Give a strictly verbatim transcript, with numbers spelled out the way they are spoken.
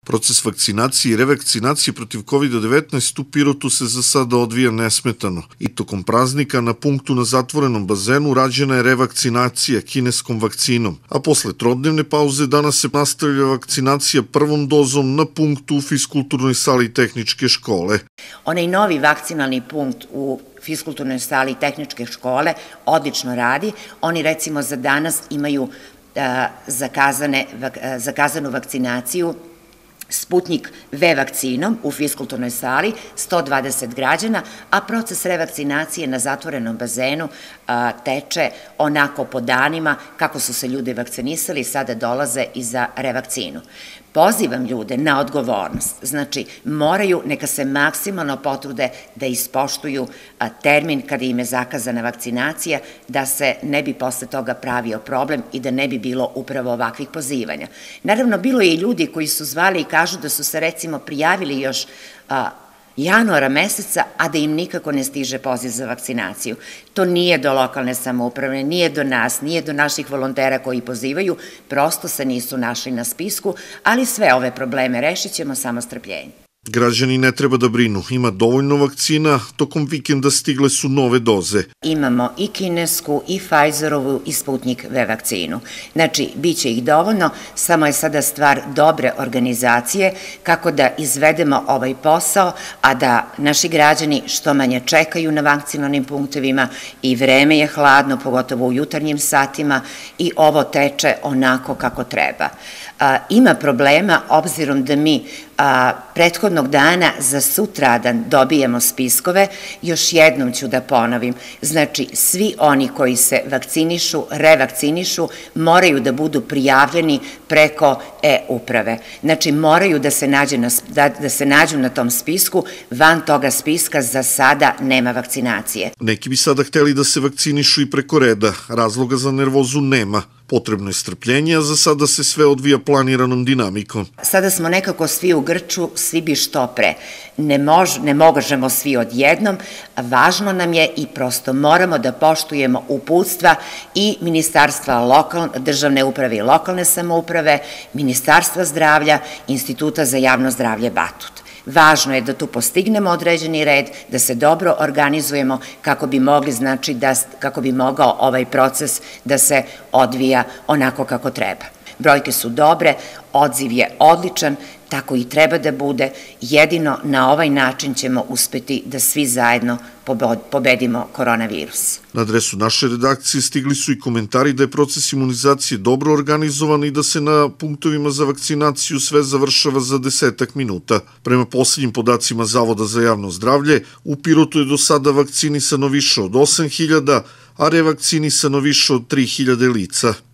Proces vakcinacije i revakcinacije protiv kovid devetnaest u Pirotu se za sada odvija nesmetano i tokom praznika na punktu na zatvorenom bazenu rađena je revakcinacija kineskom vakcinom, a posle trodnevne pauze danas se nastavlja vakcinacija prvom dozom na punktu u fiskulturnoj sali tehničke škole. Onaj novi vakcinalni punkt u fiskulturnoj sali tehničke škole odlično radi. Oni recimo za danas imaju zakazane, zakazanu vakcinaciju Sputnik V vakcinom u fiskulturnoj sali, sto dvadeset građana, a proces revakcinacije na zatvorenom bazenu teče onako po danima kako su se ljudi vakcinisali, sada dolaze i za revakcinu. Pozivam ljude na odgovornost, znači moraju, neka se maksimalno potrude da ispoštuju termin kada im je zakazana vakcinacija, da se ne bi posle toga pravio problem i da ne bi bilo upravo ovakvih pozivanja. Naravno, bilo je i ljudi koji su zvali i kažu da su se recimo prijavili još januara meseca, a da im nikako ne stiže poziv za vakcinaciju. To nije do lokalne samouprave, nije do nas, nije do naših volontera koji pozivaju, prosto se nisu našli na spisku, ali sve ove probleme rešit ćemo samo strpljenje. Građani ne treba da brinu, ima dovoljno vakcina, tokom vikenda stigle su nove doze. Imamo i kinesku, i Pfizerovu, i Sputnik V vakcinu. Znači, bit će ih dovoljno, samo je sada stvar dobre organizacije kako da izvedemo ovaj posao, a da naši građani što manje čekaju na vakcinalnim punktevima i vreme je hladno, pogotovo u jutarnjim satima i ovo teče onako kako treba. Ima problema obzirom da mi prethodnog dana za sutradan dobijemo spiskove, još jednom ću da ponovim, znači svi oni koji se vakcinišu, revakcinišu, moraju da budu prijavljeni preko e-uprave. Znači moraju da se, nađe na, da, da se nađu na tom spisku, van toga spiska za sada nema vakcinacije. Neki bi sada hteli da se vakcinišu i preko reda, razloga za nervozu nema. Potrebno je strpljenje, a za sada se sve odvija planiranom dinamikom. Sada smo nekako svi u grču, svi bi što pre. Ne, mož, ne možemo svi odjednom, važno nam je i prosto moramo da poštujemo uputstva i Ministarstva lokalne, državne uprave i lokalne samouprave, Ministarstva zdravlja, Instituta za javno zdravlje Batut. Važno je da tu postignemo određeni red, da se dobro organizujemo kako bi mogli, znači, da, kako bi mogao ovaj proces da se odvija onako kako treba. Brojke su dobre, odziv je odličan, tako i treba da bude, jedino na ovaj način ćemo uspeti da svi zajedno pobedimo koronavirus. Na adresu naše redakcije stigli su i komentari da je proces imunizacije dobro organizovan i da se na punktovima za vakcinaciju sve završava za desetak minuta. Prema posljednjim podacima Zavoda za javno zdravlje, u Pirotu je do sada vakcinisano više od osam hiljada, a revakcinisano više od tri hiljade lica.